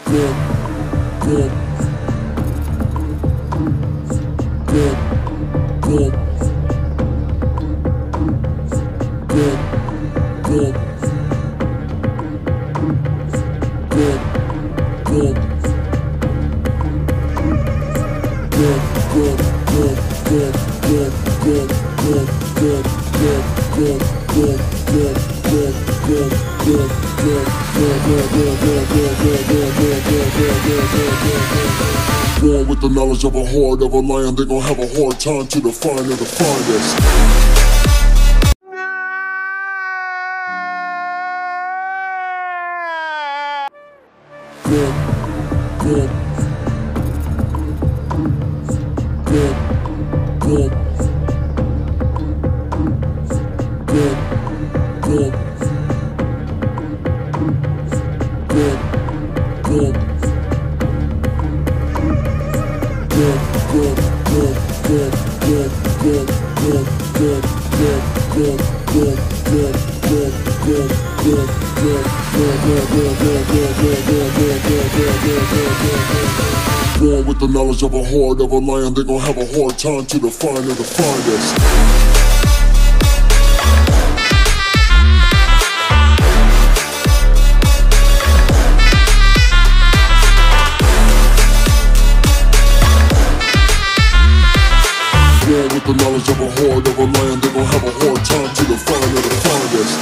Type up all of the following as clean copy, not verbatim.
Born with the knowledge of a heart of a lion, they gon' have a hard time to define the finest. Born with the knowledge of a heart of a lion, they gon' have a hard time to define the finest. With the knowledge of a heart of a lion, they gon' have a hard time to define the finest.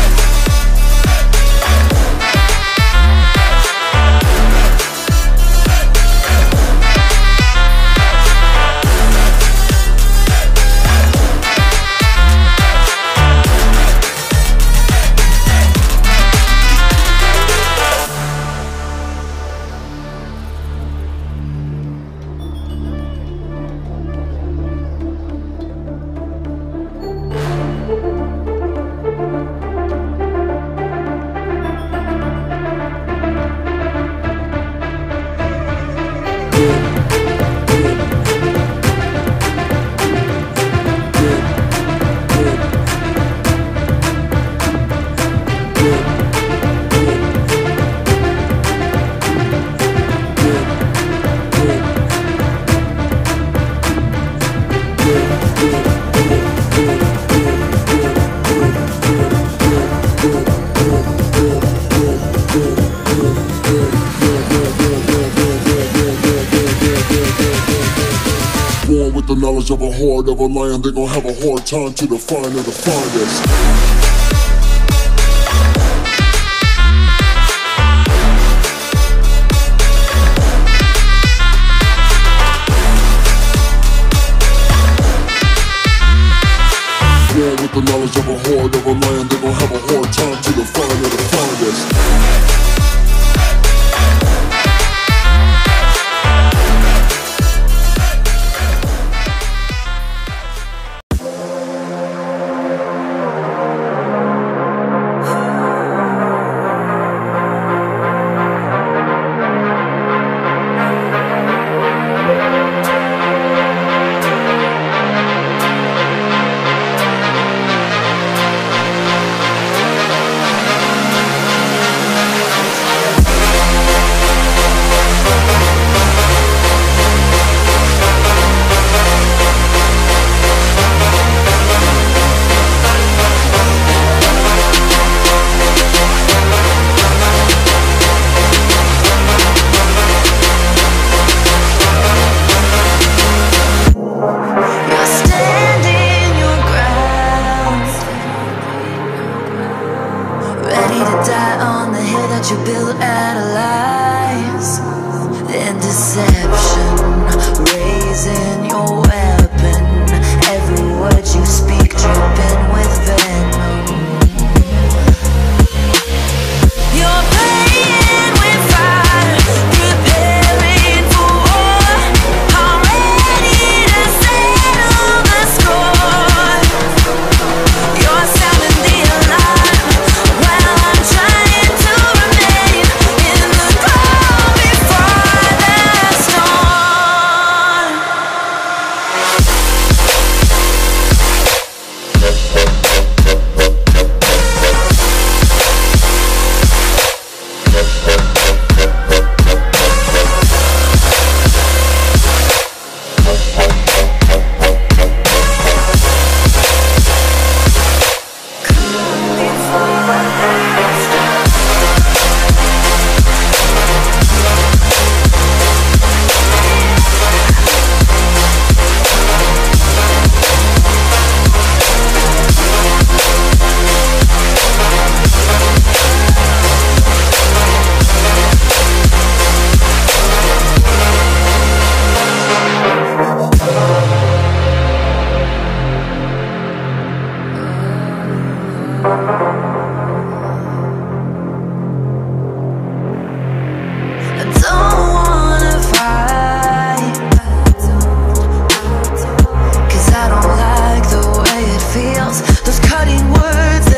With the knowledge of a heart of a lion, they gon' have a hard time to define the finest. With the knowledge of a heart of a lion, they gon' have a hard time to define the finest. those cutting words